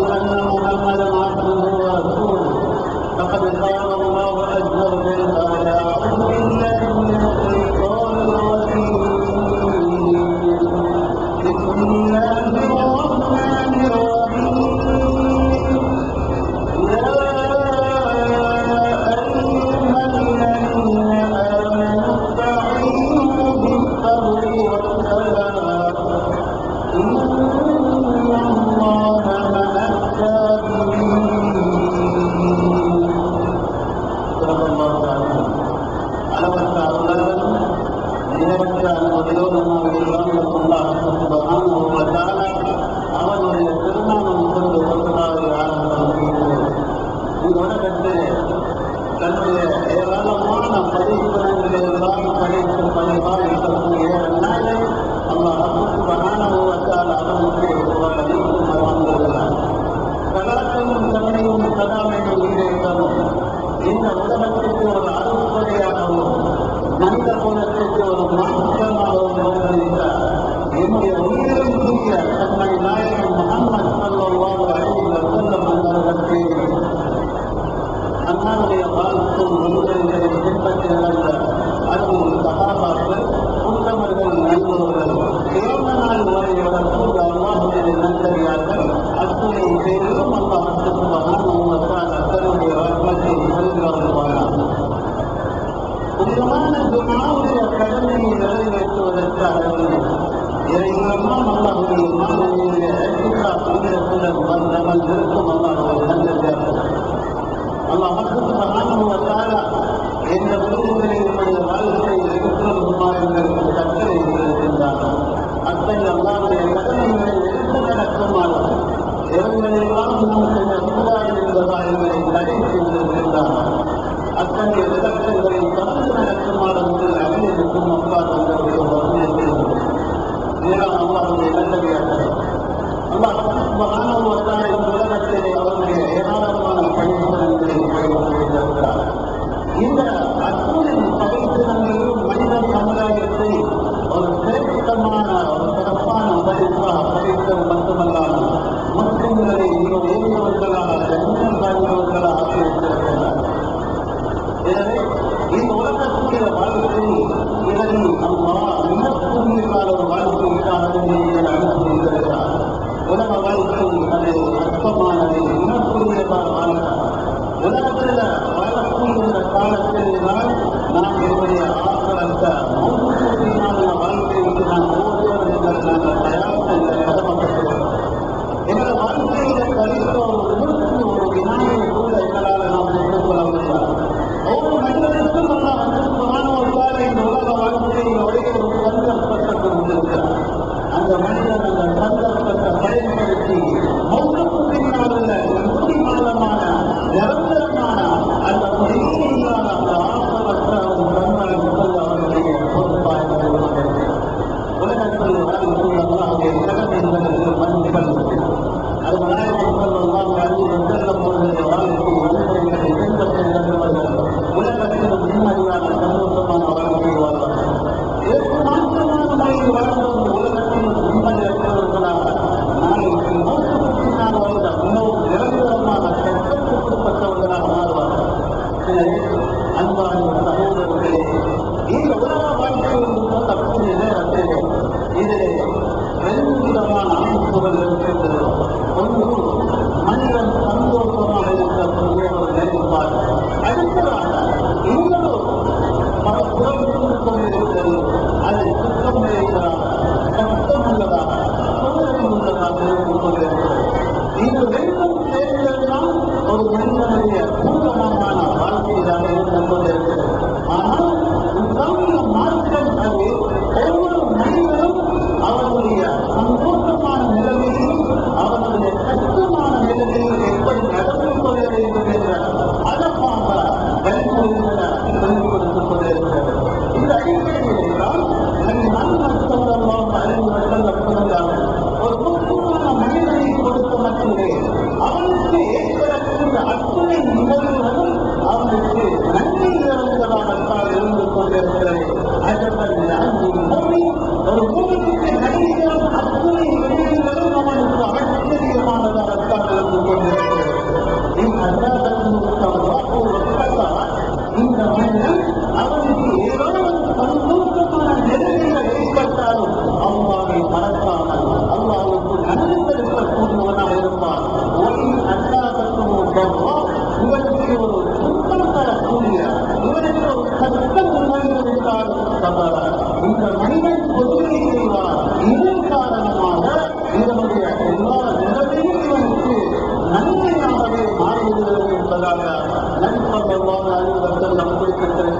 أن محمدا عبده ورسوله. فقد قال الله عز وجل بعد أعوذ بالله من الشيطان الرجيم. بسم الله الرحمن الرحيم. يا أيها الذين آمنوا استعينوا بالصبر والصلاة إن الله مع الصابرين. صدق الله العظيم. அளவற்ற அருளாளரும் நிகரற்ற அன்புடையோருமாகிய அல்லாஹ் சுப்ஹானஹு வ தஆலா அவனுடைய திருநாமம் கொண்டு ஒன்றாக ஆரம்பம் செய்கிறது. இந்த உலகத்தில் தன்னுடைய ஏராளமான படைப்பினங்களை எல்லாம் படைத்து பணிவாக இருக்கக்கூடிய நாளை அல்லாஹ் சுப்ஹானஹு வ தஆலா அவனுக்கு வழங்குகிறார். சலாத்தையும் கருணையும் சலாமையும் ஈடேற்றவும் இந்த உலகத்திற்கு ஒரு அருள்படையாகவும் மனித குலத்திற்கு ஒரு மாற்றமாகவும் வந்திருக்கிறார். என்னுடைய உயிரும் தூய தன்மை நாயகன் முஹம்மது ஸல்லல்லாஹு அலைஹி வஸல்லம் அவர்களுக்கு அன்னாருடைய வாழ்க்கும் வழிமுறைகளை பின்பற்றி நடந்த அருள் சஹாபாக்கள் உத்தமர்கள் நல்லவர்கள் கேம நாள் வரை வரக்கூடிய அல்லாஹுடைய நல்லடியார்கள் அத்துணை பேரிலும் அல்லாஹ் சுப்ஹானஹு வ தஆலா தன்னுடைய ரஹ்மத்தை நல்குவானாக. புனிதமான துஆவுடைய கடமையை நிறைவேற்றுவதற்காக இறைவனும் அல்லாஹுடைய மாணவனுடைய புனிதத்துடன் வந்தவன் இருக்கும் அல்லாஹுடைய நல்லடியார்கள். அல்லாஹ் சுப்ஹானஹு வ தஆலா என்ற விருதுகளினுடைய வாழ்க்கையை எடுத்துள்ளதுமா எங்களுக்கு கட்டளை இருக்கின்றார். அத்தகைய அல்லாஹுடைய கடமைகளை எடுத்து நடக்குமாறு இறைவனையெல்லாம் நாம் செய்யக்கூடாது என்பதாக எங்களை தடை செய்திருக்கின்றார். அத்தகைய விளக்கங்களை தந்து நடக்குமாறு முதல் அகிலருக்கும் அப்பா தங்களுடைய வசனத்தை நேரம் அல்லாஹுடைய நல்லடியார்கள். அல்லாஹ் சுப்ஹானஹு வ தஆலா இந்த உலகத்திலே அவருடைய ஏராளமான படைப்பினங்களை பயன்படுத்தியிருக்கிறார். இந்த அத்துணை படைப்பினங்களிலும் மனித சமுதாயத்தை ஒரு சிறப்பான ஒரு சிறப்பான படைப்பாக படைத்தது மட்டுமல்லாமல் முஸ்லிம்களை மிக உயர்ந்தவர்களாக ஜன்னத் வாழ்ந்தவர்களாக ஆக்கியிருக்கிறார். எனவே இந்த உலகத்துடைய வாழ்க்கை இதனை அல்லாஹ் மிகப்பெரிய ஒரு வாழ்க்கைக்காக அனுப்பியிருக்கிறார். உலக வாழ்க்கை அது அற்பமானது, மிகப்பெரியதாக வாழ்க்கை. உலகத்தில் வாழக்கூடிய காலத்தில் தான் நாம் என்னுடைய ஆற்றலற்ற மௌனமான வாழ்க்கைக்கு நாம் ஒவ்வொருவரும் நாங்கள் தயாரித்த இந்த கடமைப்பட்டிருக்கிறோம். எங்கள் வாழ்க்கையில கழித்த ஒரு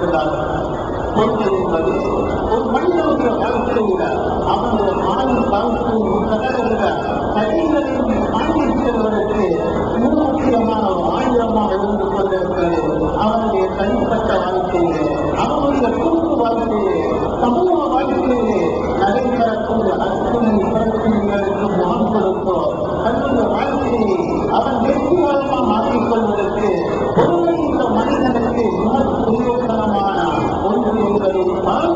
கொண்டிருக்கிறார்கள். கொள்கை என்பது ஒரு மனிதனுடைய வாழ்க்கையில அவனுடைய ஆயுள் வாழ்க்கையின் கடலில் கடிதங்களை தாண்டி செல்வதற்கு மிக முக்கியமான ஒரு ஆயுதமாக இருந்து கொண்டிருக்கிறது. அவனுடைய தனிப்பட்ட வாழ்க்கையிலே, அவனுடைய குடும்ப வாழ்க்கையிலே, சமூக வாழ்க்கையிலே நடைபெறக்கூடிய அத்தனை பிரச்சனைகளுக்கு முகம் கொடுத்தோ தன்னுடைய வாழ்க்கையை அவன் வெற்றிகரமாக மாற்றிக் கொள்வதற்கு பொறுமை இந்த மனிதனுக்கு மிக பிரயோஜனமான ஒன்று என்பதைத்தான்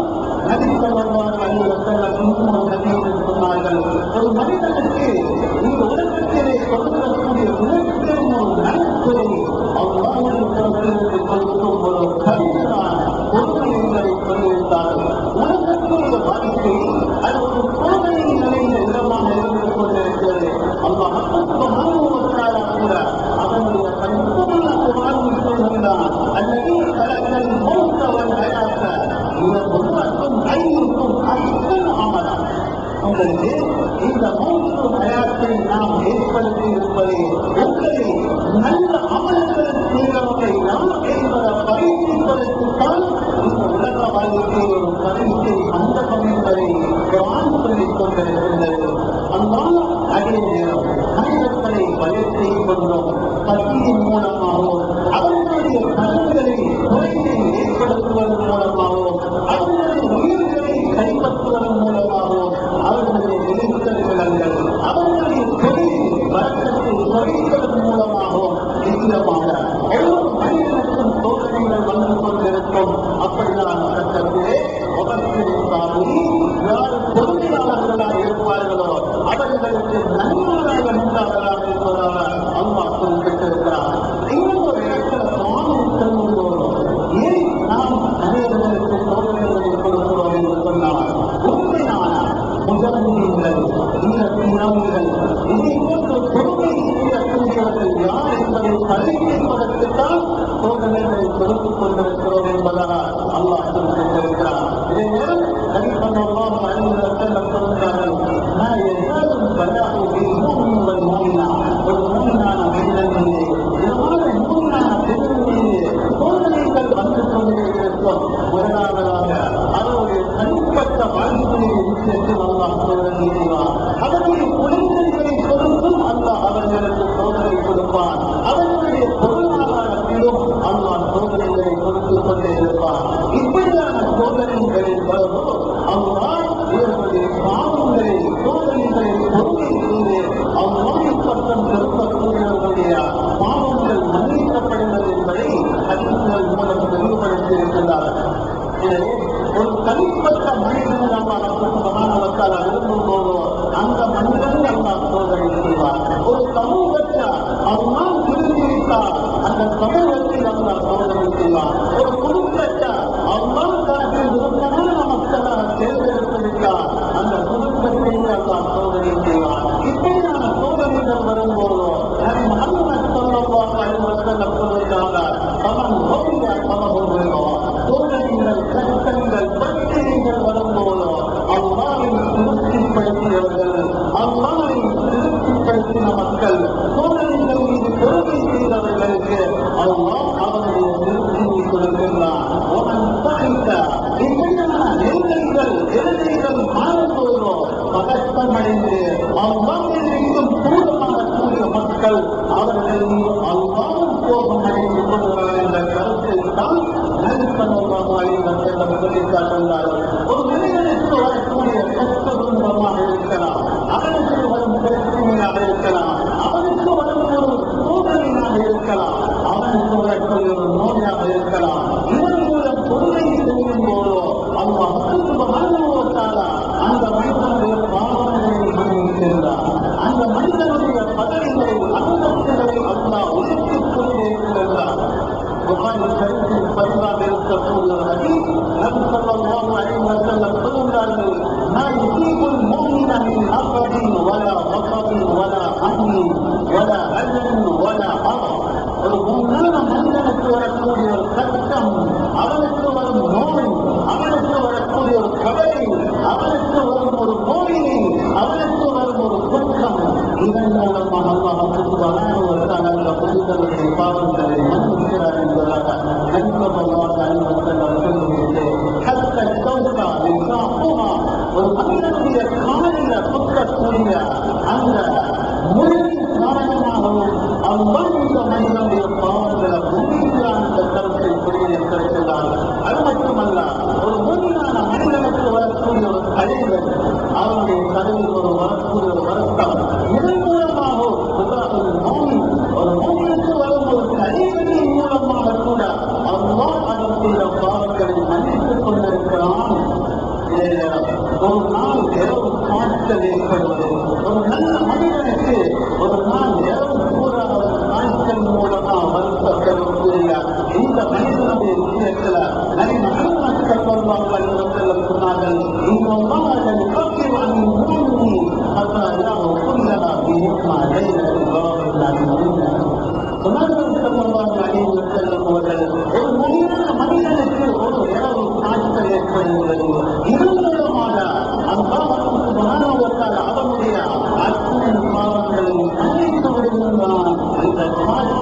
சொன்னார்கள். ஒரு மனிதனுக்கு இந்த உலகத்திலே கொடுக்கக்கூடிய மிகப்பெரும் ஒரு நன்கொடை அவ்வாறு கொடுக்கும் ஒரு கடிதமான பொறுமை என்பதை சொல்லியிருந்தார்கள். உலகத்துடைய வாழ்க்கை அது ஒரு பொறுமையின் நிலையில் இடமாக இருந்து கொண்டிருக்கிறது. அல்லாஹ் கூட அவனுடைய பரிபூர்ண குமாரன் சொல்கின்றான், அல்லது கலக்கல் மௌத்தவன் ஹயாத்த இதற்கும் ஐநூறுக்கும் அத்தன் அமலம். உங்களுக்கு இந்த மூன்று ஹயாத்தை நாம் ஏற்படுத்தி இருப்பதை உங்களை நல்ல அமல்கள் செய்தவரை நாம் என்பதை பரிசீலிப்பதற்குத்தான் இந்த உலக வாழ்க்கையை ஒரு பரிசை அந்த பணிகளை சொல்லிக் கொண்டிருக்கின்றது. அன்பான அதே நேரம் மனிதர்களை வளர்ச்சி கொண்டோம் பசியின் மூலமாகவும் அவர்களுடைய கருங்களை குறையை ஏற்படுத்துவதன் மூலமாகவும் அவர்களுடைய உயிர்களை கைப்பற்றுவதன் மூலமாகவும் அவர்களுடைய விளைச்சல் விலங்கள் அவர்களுடைய தொழில் வழக்கத்தை குறைப்பதன் மூலமாகவும் நிச்சயமாக ஒவ்வொரு மனிதனுக்கும் சோதனைகள் வந்து கொண்டிருக்கும். அப்படியான சட்டத்திலே யார் பொறுமையாளர்களாக இருப்பார்களோ அவர்களுக்கு நன்மையாக உண்டாகலாம் என்பதாக அல்லாஹ் குறிப்பிட்டிருக்கிறார். இன்னும் ஒரு இடத்துல சுவாமி செல்லும்போது ஏன் நாம் அனைவர்களுக்கு சோதனைகளை கொடுக்கிறோம் என்று சொன்னால் உண்மையான முதன்மைகள் இந்த பிறவுகள் இதை போன்ற பொறுமை செய்யக்கூடியவர்கள் யார் என்பதை பரிசீலிப்பதற்குத்தான் சோதனைகளை கொடுத்துக் கொண்டிருக்கிறோம் என்பதாக அல்லாஹ் குறிப்பிட்டிருக்கிறார். இதை நேரம் கடிப்பதெல்லாம் அறிஞர்கள் சொல்கிறார்கள், நான் எல்லாரும் பல்லாக மூமினா ஒரு மூமினான மனிதனிலே இதமான மூமினான பெண்களிலே சோதனைகள் வந்து கொண்டே இருக்கும். முதலாவதாக அவருடைய தனிப்பட்ட வாழ்க்கையை விஷயத்தில் அல்லாஹ் சோதனை செய்வார். அவருடைய குழந்தைகளை கொடுத்தும் அல்லாஹ் அவர்களுக்கு சோதனை கொடுப்பார். அவர்களுடைய பொருளாதாரத்திலும் அல்லாஹ் சோதனைகளை கொடுத்துக் கொண்டே இருப்பார். இப்படியான சோதனைகளின் போது அல்லாஹ் இவர்களுடைய பாவங்களை சோதனைகளை பொறுமை செய்து அவ்வாறு பக்கம் செலுத்தக்கூடியவர்களுடைய பாவங்கள் மன்னிக்கப்படுவது என்பதை ஹதீஸ்கள் மூலம் தெளிவுபடுத்தியிருக்கிறார்கள். எனவே ஒரு தனிப்பட்ட மனிதனை அல்லாஹ் விரும்பும் போதோ அந்த மனிதனை அல்லாஹ் சோதனை செய்வார். ஒரு சமூகத்தை அல்லாஹ் விரும்பிவிட்டால் அந்த சமூகத்தில் அல்லாஹ் சோதனை செய்வார். ஒரு குடும்பத்தை அல்லாஹ் தனக்கு விருப்பமான மக்களாக தேர்ந்தெடுத்துவிட்டால் அந்த குடும்பத்தை அல்லாஹ் சோதனை செய்வார். இப்படியான சோதனைகள் வரும்போதோ முஹம்மது ஸல்லல்லாஹு அலைஹி வஸல்லம் சொல்கிறார்கள், அவன் ஓடிய சமூகங்களோ சோதனைகள் கஷ்டங்கள் பிரச்சனைகள் வரும்போதோ அல்லாஹ்வை திருப்திப்படுத்தியவர்கள் அல்லாஹ்வை திருப்திப்படுத்தின மக்கள் சோதனைகள் மீது பொறுமை செய்தவர்களுக்கு அல்லாஹ் அவருடைய திருப்தியை கொடுக்கின்றார். இப்படியான நெருக்கடிகள் எதிரிகள் மாறும்போதோ பதட்டமடைந்து அவ்வாறுக்கும் கூடமாகக்கூடிய மக்கள் அவர்கள் மீது அவ்வாறும் கோபம் அடைந்து கொள்கிறார் என்ற கருத்தை தான் சொல்லிக்காட்டுள்ளார்கள். ஒரு மனிதனுக்கு வரக்கூடிய கஷ்ட துன்பமாக இருக்கலாம், அவனுக்கு வரும் பிரச்சனையாக இருக்கலாம், அவனுக்கு வரும் ஒரு சோதனையாக இருக்கலாம், அவனுக்கு வரக்கூடிய ஒரு நோயாக இருக்கலாம். இதன் மூலம் பொருளை செய்யும் போதோ அல்லாஹ் அந்த மனிதனுடைய பாவங்களை மன்னித்திருந்தார். அந்த மனிதனுடைய பதவிகளை அந்தஸ்துகளை அல்லாஹ்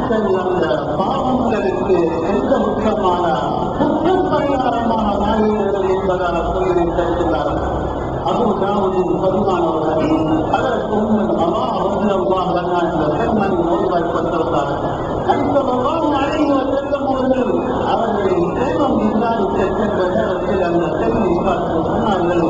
மக்கள் அந்த பாவங்களுக்கு எந்த முக்கியமான குற்றப்பரிகாரமான வாழ்கிறது என்பதாக சொல்லி தருகிறார்கள். அபூ தாவூதின் பதிவானவர்கள் அதற்கு உண்மையில் இந்த பெண்மணி நோய்வாய்ப்பட்டிருந்தார்கள். அவர்களை செல்வம் விசாரிக்க சென்ற நேரத்தில் அந்த பெண் சொன்னார்கள்,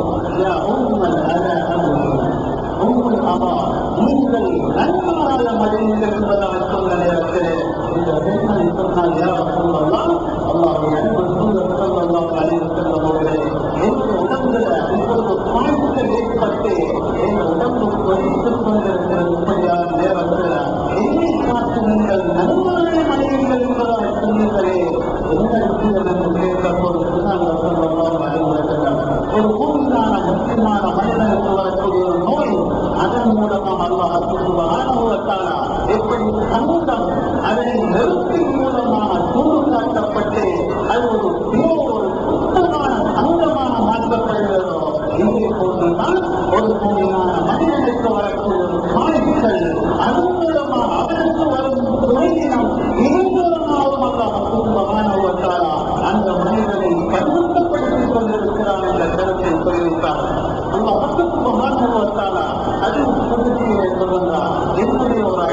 நீங்கள் நன்மையாக மடிந்தீர்கள் என்பதாக சொன்ன நேரத்தில் இந்த பெண்மணி சொன்னால் யார் சொல்லலாம், அல்லாஹ்வுடைய அன்பு தூதர் ஸல்லல்லாஹு அலைஹி வஸல்லம் அவர்களே, என்னுடைய உடம்புல இப்பொழுது காய்ச்சல் ஏற்பட்டு என் உடம்பு கொதித்துக் கொண்டிருக்கிறது. இப்படியான நேரத்தில் என்னை காத்து நீங்கள் நன்மையாக மடிந்தீர்கள் என்பதாக சொன்னீர்களே, என்ன விஷயம் என்று கேட்டபோது சொன்னார்கள் ஸல்லல்லாஹு அலைஹி வஸல்லம், ஒரு பூமியான முக்கியமான மனிதனுக்கு வரக்கூடிய ஒரு நோய், அதன் மூலமாக அல்லாஹ் சுப்ஹானஹு வ தஆலா எப்படி சமூகம் அதனை நெருப்பின் மூலமாக சூடு காட்டப்பட்டு அது ஒரு சுத்தமான சமூகமாக மாற்றப்படுகிறதோ, இதே போன்றுதான் ஒரு பூமியான மனிதனுக்கு வரக்கூடிய ஒரு காய்ச்சல், அதன் மூலமாக அவனுக்கு வரும் துறையினம் இதன் மூலமாகவும் அல்லாஹ் சுப்ஹானஹு வ தஆலா அந்த மனிதனை பரிசுத்தப்படுத்திக் கொண்டிருக்கிறான் என்ற கருத்தை தெரிவித்தார். அல்லாஹ் சுப்ஹானஹு வ தஆலா அதில் சுருக்கியை சொல்லுகிறார், என்னுடைய ஒரு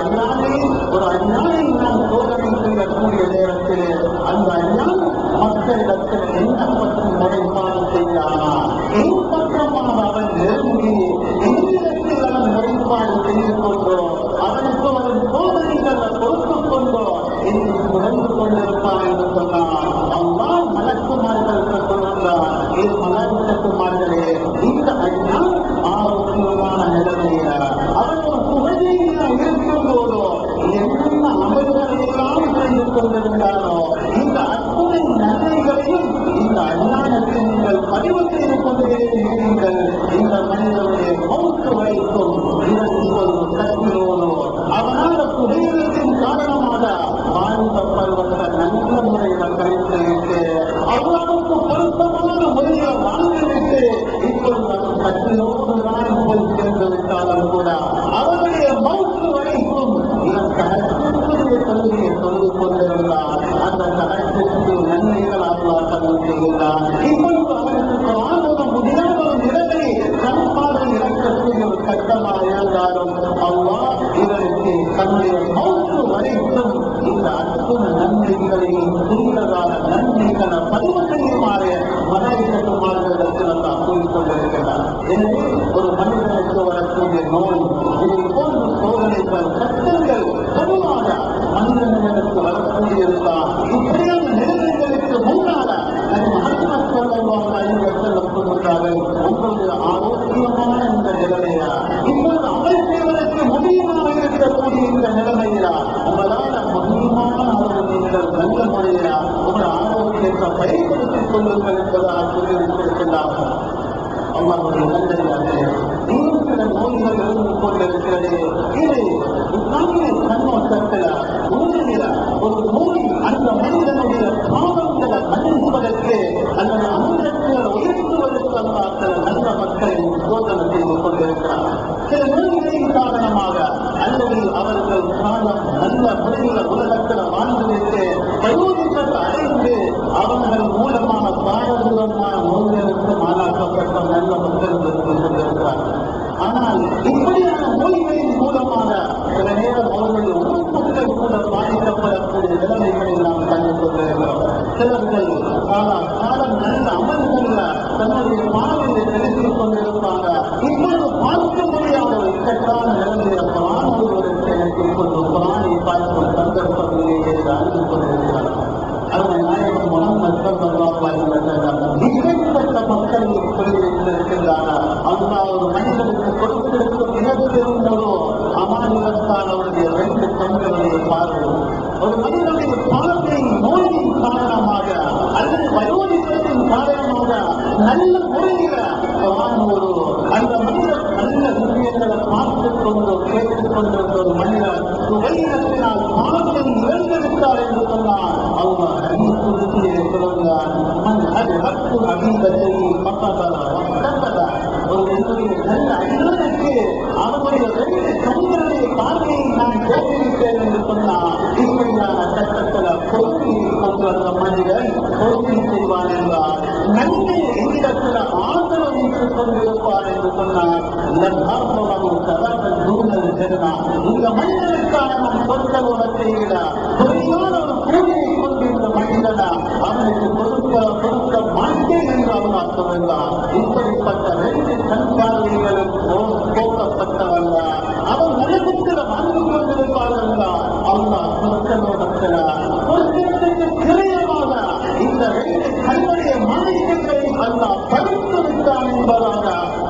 அஞ்ஞானை நான் சோதனை செய்யக்கூடிய நேரத்தில் அந்த அஞ்ஞான் மக்களிடத்தில் என்ன பற்றி முறைப்பாடு செய்யானா, என் பக்கமாக அவன் நெருங்கி என்னிடத்தில் அவன் முறைப்பாடு செய்து கொண்டோ, அவனுக்கு அவன் சோதனைகளை பொறுத்துக் கொண்டோ என்று குறைந்து கொண்டிருப்பான் என்று சொன்னார். அல்லாஹ் மலக்குமார்கள் சொல்லுகிறார், என் மலக்குமார்களே, இந்த அஞ்ஞான் ஆரோக்கியமான நிலைமையில அவன் ஒரு புகழையாக இருக்கும் போதோ என்னென்ன அமல்களை எல்லாம் செய்து கொண்டிருந்தாரோ இந்த அத்துணை நன்மைகளையும் இந்த அஞ்ஞானத்தை நீங்கள் பதிவு செய்து கொண்டிருக்கிறீர்கள். இந்த மனிதனுடைய மௌத்து வரைக்கும் இதற்கு கட்டிலோனோ அவனால புகையிலத்தின் காரணமாக வாழ்ந்த பருவத்தை நல்ல முறையில் கழித்துவிட்டு அவ்வளவுக்கு பொருத்தமான முறையில் வாழ்ந்துவிட்டு இப்பொழுது கட்டிலோடு தான் போய் சேர்ந்து விட்டாலும் கூட அவருடைய மௌத்து வரைக்கும் இதற்கு அச்சத்துடைய கொள்கையை சொல்லிக் கொண்டிருந்தார். அந்த கணக்கிற்கு நன்மைகள் ஆத்மாக்கள் செய்கிறார். இப்பொழுது அவருக்கு வாழ்வத முடியாத ஒரு நிலைமை கண்பாடு இறக்கக்கூடிய ஒரு கட்டமாக இருந்தாலும் அல்லாஹ் இதற்கு தன்னுடைய மௌத்து வரைக்கும் இந்த அற்புத நன்மைகளையும் சிறியதான நன்மைகளை பதிவு செய்யுமாறு மனிதர்களுக்கு நாம் கூறிக்கொண்டிருக்கிறார். எனவே ஒரு மனிதனுக்கு வரக்கூடிய நோய் இதை போன்ற சோதனைகள் கஷ்டங்கள் பொதுவாக மனிதர்களுக்கு வரக்கூடியதுதான். இப்படியான நிலைமைகளுக்கு முன்னால உங்களுடைய ஆரோக்கியமான இந்த நிலைமையா, இப்பொழுது அமல் செய்வதற்கு முடியுமாக இருக்கக்கூடிய இந்த நிலைமையா, உங்களால் முடியுமான அளவு நீங்கள் நல்ல முறையா உங்கள் ஆரோக்கியத்தை பயன்படுத்திக் கொள்ளுங்கள் என்பதாக சொல்லியிருக்கிறார்கள். அல்லாஹ்வுடைய நல்லடியார்களே, இன்னும் சில நோய்கள் இருந்து கொண்டிருக்கிறது. இது இஸ்லாமிய கண்ணோட்டத்தில் உண்மையில ஒரு நோய் அந்த மனிதனுடைய பாவங்களை மன்னிப்பதற்கு அல்லது அந்தத்தை உயர்த்துவதற்கு அல்லாஹ் சில நல்ல மக்களை சோதனை செய்து கொண்டிருக்கிறார். சில நோய்களின் காரணமாக அல்லது அவர்கள் காலம் நல்ல முறையில் உலகத்தில் வாழ்ந்துவிட்டு பிரயோஜனத்தை அடைந்து அவர்கள் மூலமாக பாரதூரமான நோய்களுக்கு மாறாக்கப்பட்ட நல்ல மக்கள் இருந்து கொண்டிருக்கிறார்கள். ஆனால் இப்படியான நோய்களின் மூலமாக சில நேரம் அவர்களுடைய உறுப்புகள் கூட பாதிக்கப்படக்கூடிய நிலைமைகளை நாம் கண்டு கொண்டிருக்கிறோம். சிலர்கள் காலம் நல்ல அமல்கள்ல தன்னுடைய பாதையை செலுத்திக் கொண்டிருப்பாங்க. இப்பொழுது பார்க்க முடியாத ஒரு இக்கட்டான நிலைமையை பிராணி ஒருவருக்கு எனக்கு இப்பொழுது பிராணி பார்க்கும் சந்தர்ப்பங்களிலே அறிந்து கொண்டிருக்கிறார்கள். இந்த மனிதனுக்கான நம் சொற்களோட செய்கிற பொறியான ஒரு கூலியை கொண்டு இந்த மனிதனை அவனுக்கு கொடுக்க மாட்டேன் என்று அவன் அர்த்தமெல்லாம் இப்படிப்பட்ட 2 கண்பார்வைகளும் போக்கப்பட்டவல்ல அவன் நலத்திற்கிற வாழ்ந்து கொண்டிருப்பார்கள் அல்லா சொற்களோட சொற்கத்துக்கு கிரயமாக இந்த 2 கண்ணுடைய மாணிக்கங்களை அல்லா பறித்து விட்டான் என்பதாக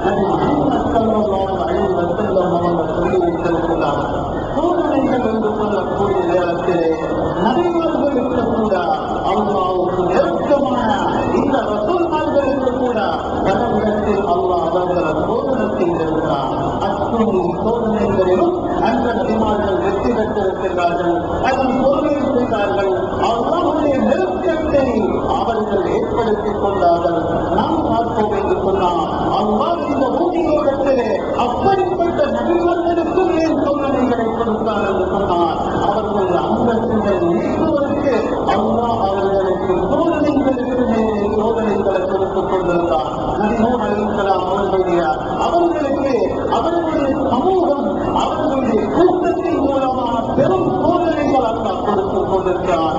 அவர்கள் சொல்லிவிட்டிருக்கிறார். சோதனைகள் என்று சொல்லக்கூடிய நேரத்திலே நபிமார்களுக்கு கூட அல்லாஹ்வுக்கு நெருக்கமான இந்த ரசூல்மார்களுக்கு கூட கடவுளத்தில் அல்லாஹ் அவர்களை சோதனை செய்திருக்கிறார். அத்துணை சோதனைகளிலும் அந்த நபிமார்கள் வெற்றி பெற்றிருக்கிறார்கள். அதன் சோதனை செய்தார்கள். அல்லாஹ்வுடைய நெருக்கத்தை அவர்கள் ஏற்படுத்திக் கொண்டார்கள். நாம் பார்ப்போம் என்று சொன்னால் அல்லாஹ் இந்த பூமியோடத்திலே அப்படிப்பட்ட நபிமார்களுக்கும் ஏன் சோதனைகளை கொடுத்தார் என்று சொன்னார். அவர்கள் அந்தஸ்தை நீக்குவதற்கு அல்லாஹ் அவர்களுக்கு சோதனைகளுக்கு மேலே சோதனைகளை கொடுத்துக் கொண்டிருந்தார். நபிகள் அலைஹிஸ்ஸலாம் அவர்களுக்கு அவர்களுடைய சமூகம் அவர்களுடைய கூட்டத்தின் மூலமாக பெரும் சோதனைகள் அல்லாஹ் கொடுத்துக் கொண்டிருக்கிறார்.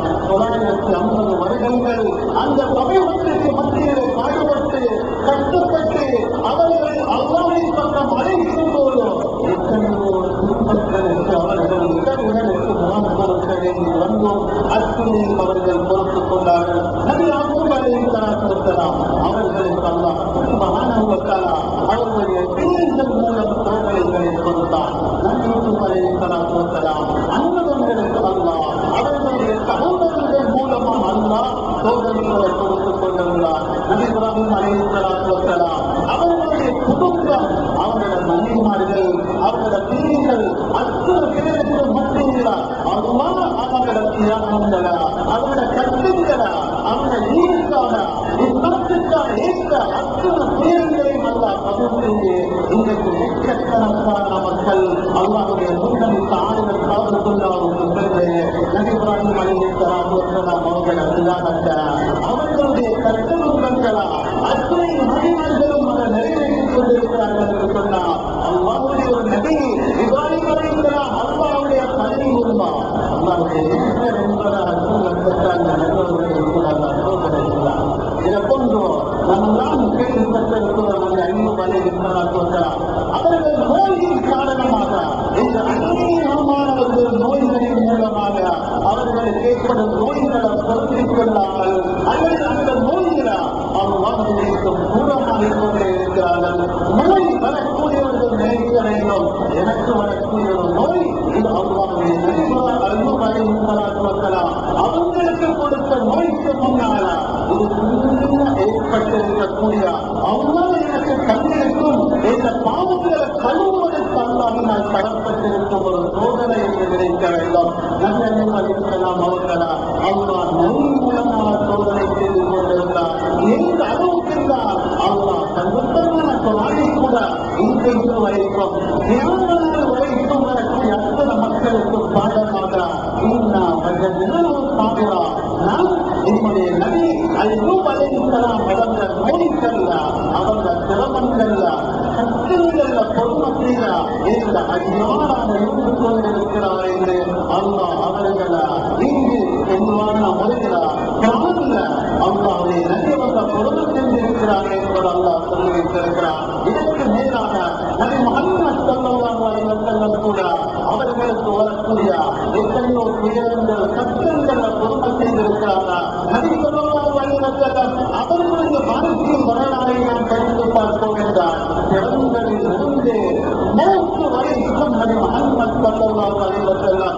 950 வருடங்கள் அந்த சமூகத்திற்கு மத்தியிலே பாடுபட்டு கஷ்டப்பட்டு அவர்கள் அல்லாஹ்வின் பக்கம் அழைக்கும் போது எத்தனையோ துன்பங்களுக்கு அவர்கள் இடர்களுக்கு முகம் கொடுக்க வேண்டி வந்தோம். அத்துணை அவர்கள் பொறுத்துக் கொண்டார்கள். நபி யாக்கூப் அலைஹிஸ்ஸலாம் அவர்களுக்கு அல்லாஹ் சுப்ஹானஹு வ தஆலா அவர்களுடைய பிள்ளைகள் மூலம் சோதனைகளை கொடுத்தார். நபி யூசுப் அலைஹிஸ்ஸலாம் அன்னதங்களுக்கு அல்லாஹ் அவர்களுடைய சகோதரர்கள் மூலமாக அல்லாஹ் சோதனைகளை கொடுத்துக் கொண்டிருந்தார். நபி இப்ராஹிம் அலைஹிஸ்ஸலாம் அவர்களுடைய குடும்பம் அவர்களுடைய மனைவிமார்கள் அவர்களுடைய பிள்ளைகள் அத்தனை பேருக்கு மத்தியில் அல்லாஹ் அவர்களுடைய தியாகங்களை அவர்களுடைய கஷ்டங்களை அவருடைய நீருக்காக இஸ்லாத்துக்காக ஏற்ற அத்தனை பேர்களையும் அல்லாஹ் கபூல் செய்து இன்றைக்கு லட்சக்கணக்கான மக்கள் அல்லாஹ்வுடைய முன்னணித்த ஆளுநர் காவல்துல்லாவுக்கு சென்று நபி இப்ராஹிம் அலைஹிஸ்ஸலாம் அவர்களுடைய தியாகத்தை அவர்களுடைய கஷ்டங்களா அத்தனை மனிதர்களும் அதை நிறைவேற்றிக் கொண்டிருக்கிறார்கள் என்று சொன்னார். அல்லாஹ்வுடைய ஒரு நபி இப்ராஹிம் அலைஹிஸ்ஸலாம் அல்லாஹ்வுடைய பதவி உருவா அல்லாஹ்வுடைய நேசர் என்பதாக சொல்லப்பட்ட அந்த நபர்களுடைய சோதனைகளாம் இதை கொண்டு நம்மெல்லாம் கேள்விப்பட்டிருக்கிறோம். அந்த ஐநூறு அலைஹிஸ்ஸலாம் அவர்கள் நோயின் காரணமாக இந்த அநேகமானவர்கள் நோய்களின் மூலமாக அவர்களுக்கு ஏற்படும் நோய்களை பொறுத்திக் கொள்ளாமல் அல்லது அந்த நோய்களை அல்லாஹ்விற்கு தூரமாக கொண்டே இருக்கிறார்கள். நோய் வரக்கூடியவர்கள் நினைக்கிறேன் எனக்கு வரக்கூடிய ஒரு நோய் இது அல்லாஹ்வுடைய நபிகள் அய்யூப் அலைஹிஸ்ஸலாம் அவங்களுக்கு கொடுத்த நோய்க்கு முன்னால இது ஏற்பட்டிருக்கக்கூடிய அல்லாஹ் எனக்கு கண்ணிருக்கும் இந்த பாவங்களை கழுவுவதற்கு அல்லாஹ்வினால் தரப்பட்டிருக்கும் ஒரு சோதனை என்று நினைக்க வேண்டும். நபி அலைஹிஸ்ஸலாம் அவர்களா அல்லாஹ் நோய் மூலமாக சோதனை செய்து கொண்டிருந்தார். எந்த அளவுக்கு அல்லாஹ் தன்னுத்தமான குர்ஆனை கூட இன்றைக்கு வரைக்கும் வரைக்கும் வரக்கூடிய அத்தனை மக்களுக்கு பாடமாக இன்னா வஜத்னாஹு சாபிரா நாம் என்னுடைய நபி அய்யூப் அலைஹிஸ்ஸலாம் வளர்ந்த நோய்கள்ல அவங்க சிரமங்கள்ல கஷ்டங்கள்ல பொறுமையில இந்த அடியாராக இருந்து கொண்டிருக்கிறார் என்று அல்லாஹ் அவர்களை இங்கு என்னவான முறையில காணல அல்லாஹ்வுடைய நபி அவங்க பொறுமை செஞ்சிருக்கிறார் என்பது அல்லாஹ் சொல்லி வைத்திருக்கிறார். இதற்கு மேலாக நபி முஹம்மது ஸல்லல்லாஹு அலைஹி வஸல்லம் கூட அவர்களுக்கு வரக்கூடிய எத்தனையோ துயரங்கள் கஷ்டங்களை பொறுமை செய்திருக்கிறார்கள். நபி ஸல்லல்லாஹு அலைஹி வஸல்லம் அவர்களுடைய வாழ்க்கையின் வரலாறை நாம் படித்து பார்ப்போம் என்றால் பிறந்ததில் இருந்து மௌத்து வரைக்கும் நபி முஹம்மது ஸல்லல்லாஹு அலைஹி வஸல்லம்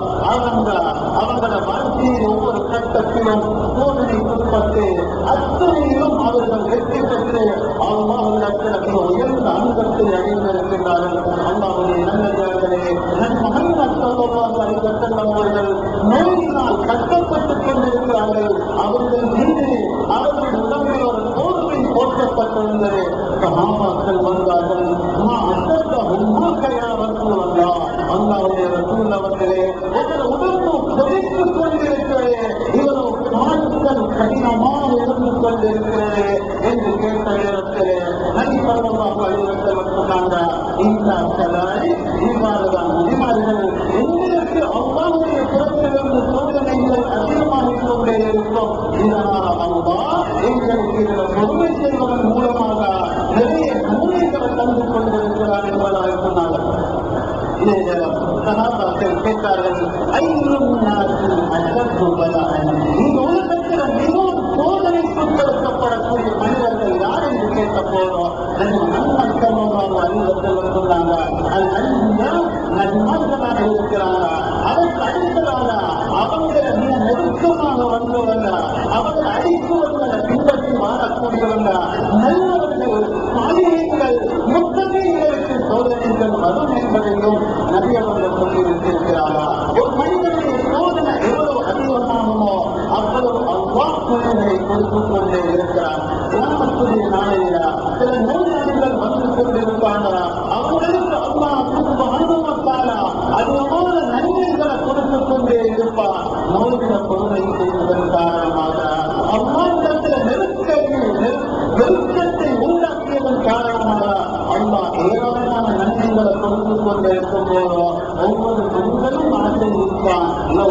அவங்கள வாழ்க்கையின் ஒவ்வொரு கட்டத்திலும் சோதனைக்குட்பட்டு அத்தனையிலும் அவர்கள் வெற்றி பெற்று அல்லாஹ்விடத்தில் உயர்ந்த அந்தத்தை அடைந்திருக்கிறார்கள். அல்லாஹ்வுடைய நல்லடியார்களே நபி முஹம்மது ஸல்லல்லாஹு அலைஹி வஸல்லம் அவர்கள் நோயினால் கஷ்டப்பட்டுக் கொண்டிருக்கிறார்கள். அவர்கள் மீது அவர்கள் உடம்பில் ஒரு போர்வை போற்றப்பட்டிருந்தது. சஹாபாக்கள் வந்தார்கள். அல்லாஹ்வுடைய ரசூல் அவர்களே உங்கள் உடம்பு கொதித்துக் கொண்டிருக்கிறது, இவ்வளவு கால்கள் கடினமாக இருந்து கொண்டிருக்கிறது என்று கேட்ட நேரத்திலே நபி ஸல்லல்லாஹு அலைஹி வஸல்லம் சொன்னாங்க, இந்த சலாய் இவ்வாறுதான் நபிமார்கள் கொடுத்துக் கொண்டே இருக்கிறார். கிராமத்துடைய நாளையில சில நோயாளிகள் வந்து கொண்டிருப்பாங்க. அவங்களுக்கு அல்லாஹ் சுப்ஹானஹு வ தஆலா அதிகமான நன்மைகளை கொடுத்துக் கொண்டே இருப்பார். நோய்களை பொறுமை செய்வதன் காரணமாக அல்லாஹ்விடத்தில் நெருக்கத்தை உண்டாக்கியதன் காரணமாக அல்லாஹ் ஏராளமான நன்மைகளை கொடுத்துக் கொண்டே இருக்கும் போதோ ஒவ்வொரு மனிதனும் ஆசை இருப்பான்.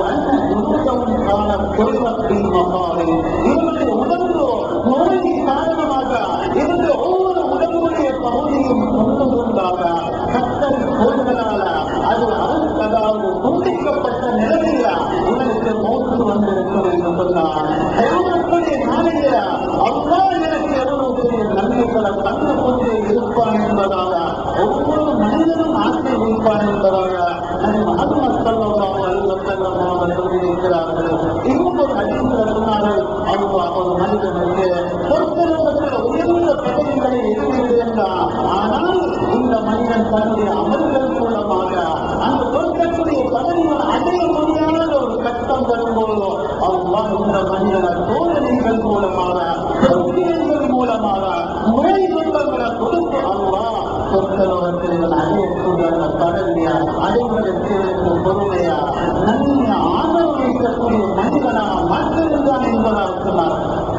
இவருடைய உடம்போ நோயின் காரணமாக இவருடைய ஒவ்வொரு உடம்புடைய பகுதியும் கொண்டு கொண்டாக கத்தரி கோள்களால அது அதாவது துண்டிக்கப்பட்ட நிலையில இவனுக்கு மோசு வந்திருக்கும் என்று சொன்னார். நாளையில அல்லாஹ் எனக்கு எவ்வளவு பெரிய நன்மைகளை தந்து கொண்டே இருப்பான் என்பதாக ஒவ்வொரு மனிதனும் ஆசை வைப்பான் என்பதாக முஹம்மது ஸல்லல்லாஹு அலைஹி வஸல்லம் அவர்கள் சொல்லியிருக்கிறார்கள். இன்னும் ஒரு ஹதீஸ்ல சொன்னார்கள், அல்லாஹ் ஒரு மனிதனுக்கு சொர்க்கலோகத்தில் உயர்ந்த பதவிகளை எதிர்க்கிறார். ஆனால் இந்த மனிதன் தன்னுடைய அமல்கள் மூலமாக அந்த சொர்க்கத்துடைய பதவிகள் அடைய முடியாத ஒரு கஷ்டம் வரும்போதோ அல்லாஹ் இந்த மனிதனை சோதனைகள் மூலமாக பிரச்சனைகள் மூலமாக நோய் துன்பங்களை கொடுத்து அல்லாஹ் சொற்களோகத்தில் அடையக்கூடிய அந்த பதவியா அடைவதற்கு பொறுமையா நன்மைய ஆதரவு வைக்கக்கூடிய மனிதனா மாற்றிருந்தான் என்பதாக சொன்னார்.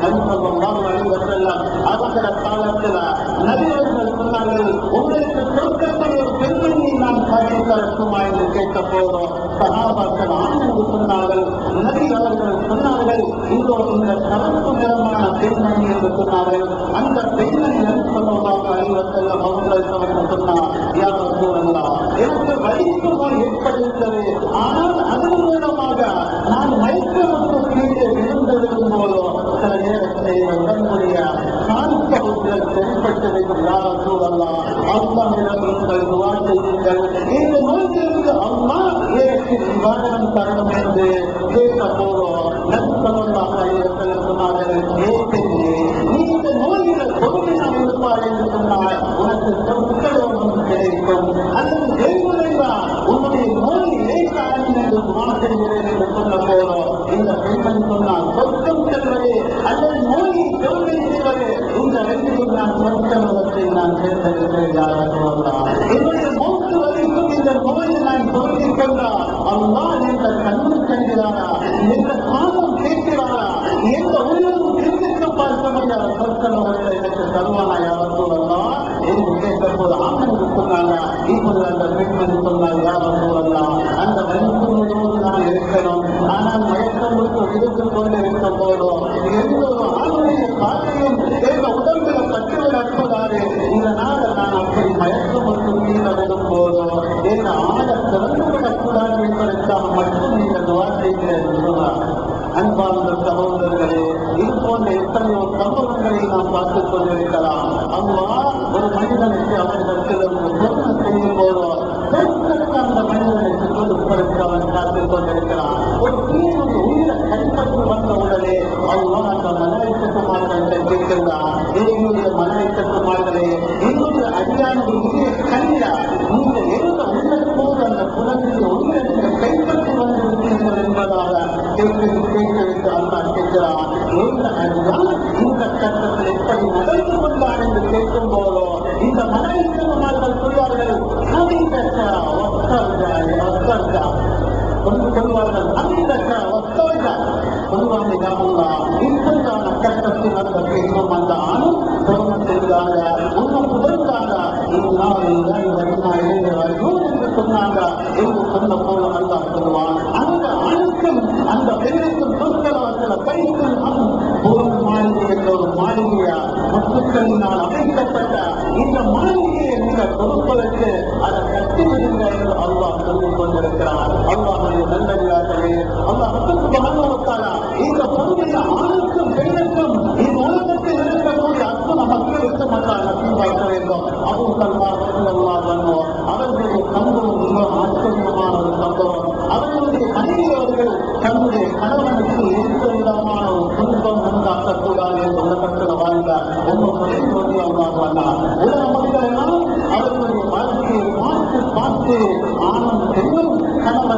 அவசர காலத்தில் நபியர்கள் சொன்னார்கள், உங்களுக்கு சொர்க்கத்தில் ஒரு பெண்மணியை நான் காட்டி தரட்டுமா என்று கேட்ட போதும் சஹாபாக்கள் ஆனந்து சொன்னார்கள். நபி அவர்கள் சொன்னார்கள், இதோ இந்த கருப்பு நிறமான பெண்மணி என்று சொன்னார்கள். அந்த பெண்மணி ஸல்லல்லாஹு அலைஹி வஸல்லம் அவர்கள் சொன்னார், யா ரசூலல்லாஹ், எனக்கு வலிப்பு நோய் ஏற்படுகிறது. ஆனால் அதன் மூலமாக நான் மயக்கமுற்று கீழே விழுந்திருக்கும் போதோ சில நேரத்தில் உடம்புடைய கால் பகுதிகள் தென்பட்டு வைக்கும். யா ரசூலல்லாஹ், அல்லாஹ்விடம் நீங்கள் துஆ செய்யுங்கள், இந்த நோயிலிருந்து அல்லாஹ் எனக்கு நிவாரணம் தரணும் என்று கேட்ட போதோ நபி ஸல்லல்லாஹு அலைஹி வஸல்லம் சொன்னார்கள், நீ இந்த நோயில பொறுமையாக இருப்பார் என்று சொன்னால் உனக்கு சொற்களோகம் கிடைக்கும். அல்லது தேவனைவா உன்னுடைய நோய் லேசாகும் என்று துஆ செய்கிறேன் என்று சொன்ன போதோ இந்த பெண்மணி சொன்னால், சொர்க்கம் செல்வது அல்லது நோயை பொறுமை செய்வது இந்த ரெண்டையும் நான் சொற்களோகத்தை நான் தேர்ந்தெடுக்கிறேன். யா ரசூலல்லாஹ், என்னுடைய மூன்று வரைக்கும் இந்த நோயை நான் பொறுத்திக் கொண்டால் அல்லாஹ் என்ற கண்ணு செல்கிறாரா, என்ற காலம் கேட்கிறாரா, எந்த உள்ளமும் சிந்தித்து பார்க்க முடியாத சொற்களோகத்தை எனக்கு தருவானா யா ரசூலல்லாஹ் என்று கேட்ட போது ஆனந்து சொன்னாங்க. இப்போது அந்த பெண்மணி சொன்னார், யா ரசூலல்லாஹ், அந்த மயக்கத்தோடு நான் இருக்கணும். ஆனால் மயக்கமுற்று இருந்து கொண்டு இருக்க போதும் எந்த ஒரு ஆணுடைய காலையும் எந்த உடம்புல பற்றுவது அற்புதாது. இதனால நான் அப்படி மயக்கமுற்று கீழே விடும் போதும் என் ஆள திறந்து விடக்கூடாது என்பதற்காக மட்டும் நீங்கள் துஆ செய்கிறேன் என்று சொன்னார். அன்பார்ந்த சகோதரர்களே, இது போன்ற எத்தனையோ சம்பவங்களை நாம் பார்த்துக் கொண்டிருக்கலாம். அல்லாஹ் ஒரு மனிதனுக்கு அவரிடத்திலிருந்து பொறுமை செய்யும் போதோ அந்த மனிதனுக்கு கொடுப்பதற்கு அவன் காத்துக் கொண்டிருக்கிறான். ஒரு தீனுடைய உயிரை கைப்பற்றி வந்த உடனே அல்லாஹ் அந்த மலாய்க்கத்துமார்களை கேட்கின்றான், என்னுடைய மலாய்க்கத்துமார்களே, என்னுடைய அடியானுடைய உயிரை கண்டா நீங்கள் எந்த உள்ளத்தோடு அந்த குழந்தைய உயிரை நீங்கள் கைப்பற்றி வந்திருக்கிறீர்கள் என்பதாக கேட்டு அல்லாஹ் கேட்கிறான். இந்த கட்டத்தில் எப்படி நடந்து கொண்டான் என்று கேட்கும் போதோ இந்த மலாய்க்கத்துமார்கள் சொல்வார்கள், சொல்வார்கள் இப்படியான கட்டத்தில் அந்த பெண்ணும் அந்த ஆணும் திருமணம் செய்தாங்க. உன்னும் புதற்காக என்று சொன்னாங்க என்று சொன்ன போல அல்லாஹ் சொல்வான். அந்த ஆணுக்கும் அந்த பெண்ணுக்கும் சொற்களவத்தில் கைக்கும் ஒரு மாளிகை என்ற ஒரு மாளிகையா முத்துக்களினால் அமைக்கப்பட்ட இந்த மாளிகையை நீங்கள் கொடுப்பதற்கு அதை கட்டிவிடுங்க என்று அல்லாஹ் சொல்லிக் கொண்டிருக்கிறார். அல்லாஹுடைய நல்லடியார்களே, அல்லாஹ் இந்த பொறுமையை ஆணுக்கும் பெண்ணுக்கும் இந்த உலகத்தில் இருக்கக்கூடிய அத்தனை மக்களுக்கு மக்கள் நசீபாக்க வேண்டும். அபூ ஸல்மா ரலியல்லாஹு அன்ஹு அவர்களுடைய சம்பவம் மிக ஆச்சரியமான ஒரு சம்பவம். அவர்களுடைய மனைவி அவர்கள் தன்னுடைய கணவனுக்கு எந்த விதமான ஒரு துன்பம் உண்டாக்கக்கூடாது என்று உலகத்தில் வாழ்ந்தார். உலக மக்கள் எல்லாம் அவர்களுடைய வாழ்க்கையை பார்த்து பார்த்து ஆணும் பெண்ணும் கணவன்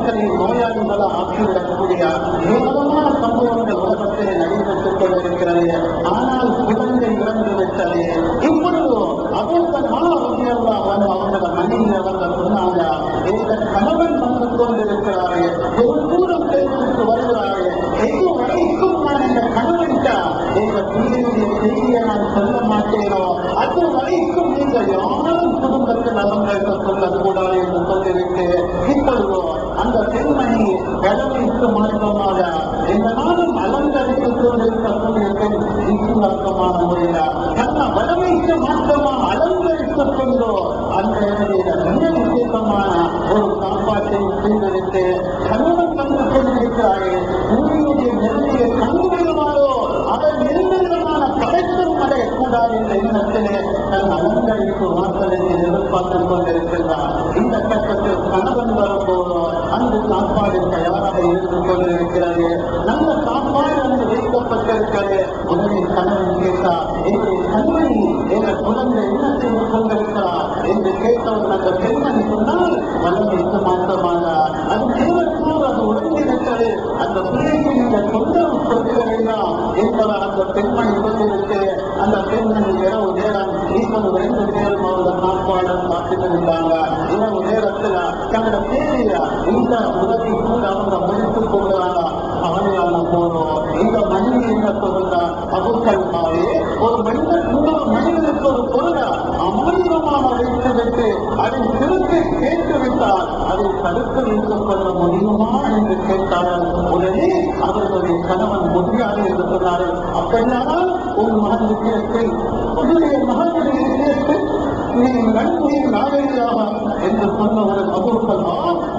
மக்களை நோயாளிகளை ஆக்கிவிடக்கூடிய ஏராளமான சம்பவங்கள் உலகத்திலே நடைபெற்றுக் கொண்டிருக்கிறது. ஆனால் குழந்தை இறந்துவிட்டது. இப்பொழுது அவர்கள் அவங்களோட மனைவி அவர்கள் சொன்னாங்க, எந்த கணவன் வந்து கொண்டிருக்கிறாரு, ஒரு தூரம் பேருக்கு வருகிறாரு, எது வரைக்கும் நான் இந்த கணவன்கிட்ட எங்க பிள்ளையுடைய செய்தியை நான் சொல்ல மாட்டேனோ அது வரைக்கும் நீங்கள் யாரும் குடும்பத்தில் அவங்களுக்கு சொல்லக்கூடாது என்று சொல்லிவிட்டு இப்பொழுதோ அந்த பெண்மணி வளமைக்கு மாற்றமாக இந்த நாளும் அலங்கரித்துக் கொண்டிருக்கக்கூடிய பெண் நிச்சயமான முறையில தன்னை வளமைக்கு மாற்றமாக அலங்கரித்துக் கொண்டோ அந்த மிக விசேஷமான ஒரு சாப்பாட்டை செய்திருத்து கணவன் வந்து கொண்டிருக்கிறாரே பூமியுடைய நிலையை கண்டுவிடுவாரோ அவர் நிர்மலமான படைத்தம் அடையக்கூடாது என்ற எண்ணத்திலே தன் அலங்கரிப்பு வாசலுக்கு எதிர்பார்த்துக் கொண்டிருக்கின்றார். இந்த கட்டத்தில் கணவன் வரும்போதோ அந்த சாப்பாடு தயாராக இருந்து கொண்டிருக்கிறது. நல்ல சாப்பாடு அங்கு வைக்கப்பட்டிருக்கிறது. உடனே கணவன் கேட்டார், என்னுடைய கண்மணி என்ற குழந்தை என்ன செய்து கொண்டிருக்கிறார் என்று கேட்டவர் அந்த பெண்மணி சொன்னால் வளமைக்கு மாற்றமாக அது நேரத்தோடு அது ஒருங்கிணைத்தது. அந்த பிள்ளைக்கு நீங்கள் தொந்தரவு கொடுக்க வேண்டாம் என்பவர் அந்த பெண்மணி கொண்டிருக்கு. அந்த பெண்மணி இரவு நேரம் இப்போது 2 பேரும் அவர்கள் சாப்பாடு சாப்பிட்டு இருந்தாங்க. இரவு நேரத்தில் தங்களோட தேவைய இந்த உதவி கூட அவங்க முடித்துக் கொள்கிறாங்க. அவனையான போனோம் இந்த மனித என்ன சொல்றார், அபுக்கல்மாவே ஒரு மனிதன் இன்னொரு மனிதனுக்கு ஒரு பொருளை அமனிதமாக வைத்துவிட்டு அதை திருப்பி கேட்டுவிட்டால் அதை தடுத்து வைத்துக் கொள்ள முடியுமா என்று கேட்டார்கள். உடனே அவர்களுடைய கணவன் முடியாது என்று சொன்னார்கள். அப்படியானால் ஒரு மகன் விஷயத்தில் உன்னுடைய மகனுடைய விஷயத்தில் நீ நன்மையை நாளையாக என்று சொன்ன ஒரு அபுக்கல்மா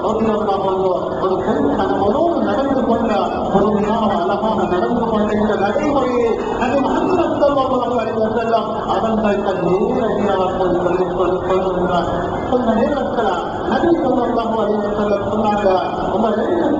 ஒரு பெண் கணவனோடு நடந்து கொண்ட பொறுமையாக அழகாக நடந்து கொண்ட இந்த நடைமுறையை அது செல்லம் அவர்கள் தன் நேரடியாக சொல்லிக் கொள்கின்றார். சொன்ன நேரத்தில் நபி ஸல்லல்லாஹு அலைஹி வஸல்லம் சொன்னாங்க, உங்க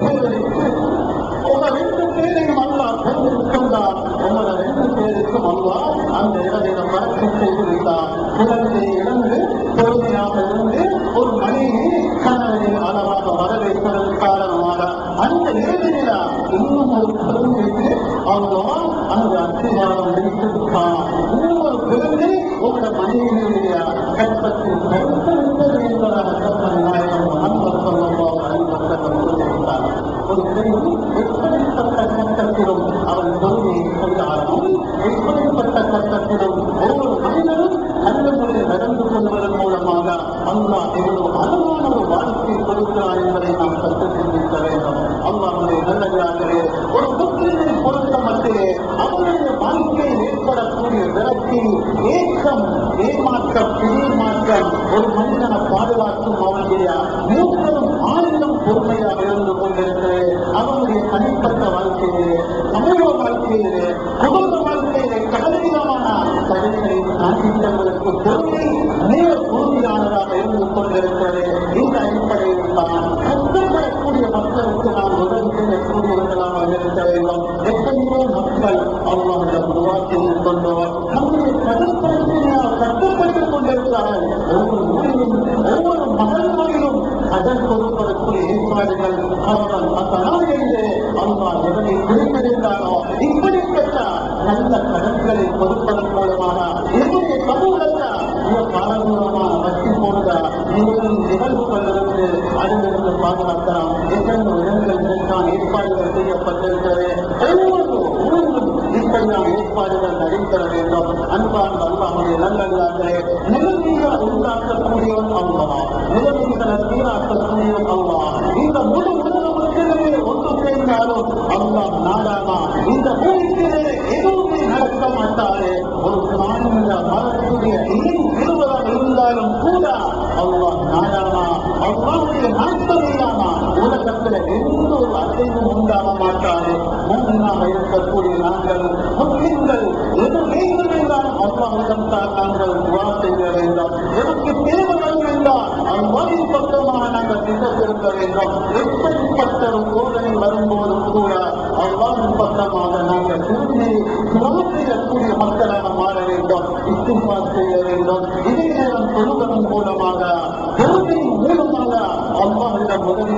2 பேரையும் அல்லாஹ் கொண்டிருக்கின்றார். உங்களோட 2 பேருக்கும் அல்லாஹ் அந்த இடத்தில பறக்க செய்து விட்டார். குழந்தை இழந்து பொறுமையாக இருந்து ஒரு மனைவி கணவனின் அளவாக வரவேற்பதற்கு காரணமாக அந்த இடத்தில இன்னும் ஒரு குழந்தைக்கு அல்லாஹ் அந்த அத்திவாரம் வைத்திருப்பார். இன்னும் ஒரு குழந்தை உங்களோட மனைவியுடைய கற்பத்தில் கருத்திருந்தது என்பதாக கற்பனை நாயகம் முஹம்மது ஸல்லல்லாஹு அலைஹி வஸல்லம் சொல்லியிருந்தார். ஒரு பெண் எப்படிப்பட்ட கட்டத்திலும் அவள் பொறுமையை கொண்டாலும் எப்படிப்பட்ட கட்டத்திலும் ஒவ்வொரு மனிதனும் நல்ல முறையில் நடந்து கொள்வதன் மூலமாக அல்லாஹ் எவ்வளவு அழகான ஒரு வாழ்க்கையை கொடுக்கிறார் என்பதை நாம் கற்று சிந்திக்க வேண்டும். அல்லாஹ்வுடைய நல்லதாகவே ஒரு முஸ்லிமை பொறுத்த மட்டிலே அவருடைய வாழ்க்கையில் ஏற்படக்கூடிய விரக்தி, ஏக்கம், ஏமாற்றம், திடீர் மாற்றம் ஒரு மனிதனை பாதுகாக்கும் அவனுடைய மூத்தரும் ஆயிரம் பொறுமையாக இருந்து கொண்டிருக்கிறது. அவனுடைய தனிப்பட்ட வாழ்க்கையிலே, சமூக வாழ்க்கையிலே, குடும்ப வாழ்க்கையிலே கடலிடமான தடைகளை சாதித்தவர்களுக்கு பொறுமை மிக உறுதியானதாக இருந்து கொண்டிருக்கிறது. இந்த அடிப்படையில் தான் கஷ்டப்படக்கூடிய மக்களுக்கு நாம் உதவி செய்யக்கூடியவர்களாக இருக்க வேண்டும். எத்தனையோ மக்கள் அவர்களிடம் துவா செய்து கொண்டோர் நம்முடைய கடற்பரப்பினால் கஷ்டப்பட்டுக் கொண்டிருக்கிறார்கள். ஒவ்வொரு ஊரிலும் ஒவ்வொரு மகன்களிலும் கடல் கொடுப்பதற்குரிய ஏற்பாடுகள் அவர்கள் அத்தனாயிலே அல்லாஹ் எதனை குறிப்பிடுகிறாரோ இப்படிப்பட்ட நல்ல கடன்களை கொடுப்பதன் மூலமாக என்னுடைய சமூகத்தில் மிக பாரம்பரியமான வட்டி போன்ற நிகழ்வுகளிலிருந்து அதிலிருந்து பாதுகாக்கலாம். எத்தனை இடங்கள் இதற்கான ஏற்பாடுகள் செய்யப்பட்டிருக்கிறது. ஒவ்வொரு ஊரிலும் இப்படியான ஏற்பாடுகள் நடைபெற வேண்டும். அன்பார்ந்த அல்லாஹ்வுடைய நல்லடியார்களே, நிலைமைகளை உண்டாக்கக்கூடியவன் அல்லாஹ், நிலைமைகளை சீராக்கக்கூடியவன் அல்லாஹ். இந்த முழு உலகத்திலே ஒன்று சேர்ந்தாலும் அல்லாஹ் நாடாமா இந்த பூமிக்கிலே எதுவுமே நடக்க மாட்டாரு. ஒரு காணுகிற மரத்துடைய இலை விழுவதாக இருந்தாலும் கூட அல்லாஹ் நாடாமா அல்லாஹ்வுடைய நாட்டம் இல்லாமா உலகத்தில் எந்த ஒரு அசைவும் உண்டாக மாட்டாரு. மூமினாக இருக்கக்கூடிய நாங்கள் முஸ்லிம்கள் எது வேண்டும் என்றாலும் அல்லாஹ்விடம் தான் நாங்கள் துஆ செய்ய வேண்டும். எதற்கு தேவை வரும் என்றால் அல்லாஹ்வின் பக்கமாக நாங்கள் திட்டத்திருக்க வேண்டும். எப்படிப்பட்ட ஒரு சோதனை வரும்போதும் கூட அல்லாஹ்வின் பக்கமாக நாங்கள் திரும்பி துஆ செய்யக்கூடிய மக்களாக மாற வேண்டும். இஸ்திக்பார் செய்ய வேண்டும். இதே நேரம் தொழுவதன் மூலமாக பொறுமையின் மூலமாக அல்லாஹ்விடம் உதவி தேட வேண்டும்.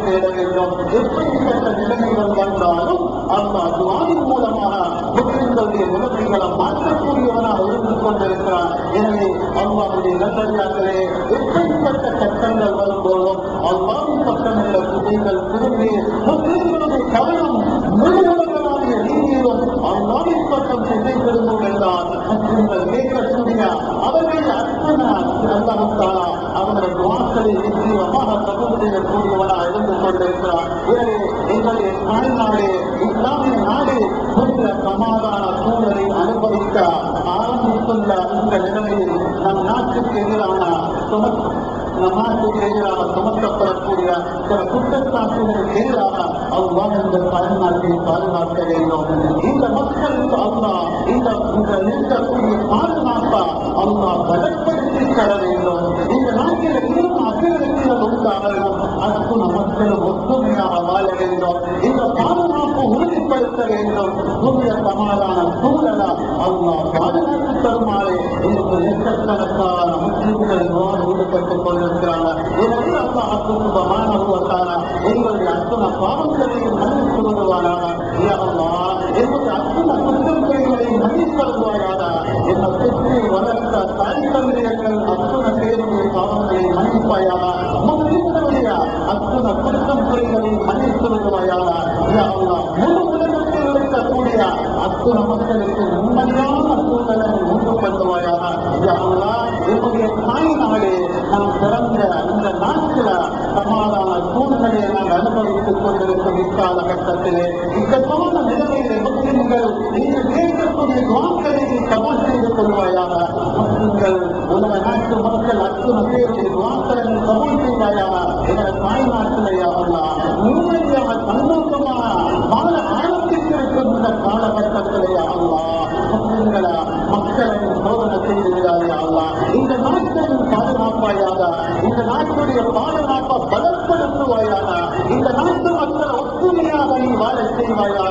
வேண்டும். எப்படிப்பட்ட நிலைமைகள் வந்தாலும் அல்லாஹ் துஆவின் மூலமாக முஸ்லிம்களுடைய நிலைமைகளை மாற்றக்கூடியவனாக இருந்து கொண்டிருக்கிறார். எனவே அல்லாஹ்வுடைய நல்லடியார்களே, எப்படிப்பட்ட கஷ்டங்கள் வரும்போதும் அல்லாஹ்வின் பக்கம் உள்ள திசைகள் திரும்பி முஸ்லிம்களுடைய கவனம் முழுவதற்கான ரீதியிலும் அல்லாஹ்வின் பக்கம் திசை திரும்பும் என்றால் முஸ்லிம்கள் கேட்கக்கூடிய அவர்கள் அர்த்தன அல்லாஹ் தஆலா அவருடைய துஆக்களை நிச்சயமாக கபூல் செய்யக்கூடியவனாக இருந்து கொண்டிருக்கிறார். எனவே எங்களுடைய தாய்நாடு இஸ்லாமிய நாடு புதிய சமாதான சூழலை அனுபவிக்க ஆரம்பித்துள்ள இந்த நிலைமையில் நம் நாட்டுக்கு எதிரான சுமத்தப்படக்கூடிய சில குற்றச்சாட்டுகளுக்கு எதிராக அல்லாஹ் இந்த தாய்நாட்டை பாதுகாக்க வேண்டும். இந்த மக்களுக்கு அல்லாஹ் இந்த இருக்கக்கூடிய பாதுகாப்பா அல்லாஹ் பலப்படுத்தி தர வேண்டும். இந்த நாட்டில் இன்னும் அபிவிருத்திகள் உண்டாகவும் அற்புத மக்களும் ஒற்றுமையாக வாழ வேண்டும். இந்த பாதுகாப்பு உறுதிப்படுத்த வேண்டும். புதிய சமாதான சூழலா அல்லாஹ் பாதுகாப்பு தருமாறு இந்த லட்சக்கணக்கான முஸ்லிம்கள் ஈடுபட்டுக் கொண்டிருக்கிறார்கள். எனவே அல்லாஹ் சுப்ஹானஹு வ தஆலா எங்களுடைய அத்தனை பாவங்களையும் மன்னித்து விடுவாராக. யா அல்லாஹ், எங்களுடைய அத்தனை குற்றங்களையும் மன்னித்து விடுவாராக. என்னை பெற்று வளர்த்த தாய் தந்தையர்கள் அத்தனை பேருடைய பாவங்களை மன்னிப்பாயாக. முஸ்லிம்களுடைய அத்தனை குற்றங்களை மன்னித்து விடுவாயாக. யா அல்லாஹ், முழு உலகத்தில் இருக்கக்கூடிய அத்தனை மக்களுக்கு உண்மையான சூழலை உண்டு பண்ணுவாயாக. யா அல்லாஹ், என்னுடைய தாய் நாடு நாம் பிறந்த இந்த நாட்டில் சமாதான சூழ்நிலையை நாங்கள் அனுபவித்துக் கொண்டிருக்கும் இக்காலகட்டத்திலே இக்கட்டான நிலைமையிலே முஸ்லிம்கள் நீங்கள் கேட்கக்கூடிய துஆக்களை கபூல் செய்து கொள்வாயாக. முஸ்லிம்கள் உலக நாட்டு மக்கள் அத்தனை பேருடைய துஆக்களை கபூல் செய்வாயாக. எங்கள் தாய் நாட்டிலேயா அல்லாஹ் உண்மையாக சந்தோஷமாக வாழ ஆரம்பித்திருக்கும் இந்த காலகட்டத்திலேயா அல்லாஹ் முஸ்லிம்களா மக்களை சோதனை செய்திருக்கிறாரே அல்லாஹ், இந்த நாட்களின் பாதுகாப்பாயாக, இந்த நாட்டுடைய பாதுகாப்பை பலப்படுத்துவாயாக, இந்த நாட்டு மக்கள் ஒற்றுமையாக நீ வாழ செய்வாயாக.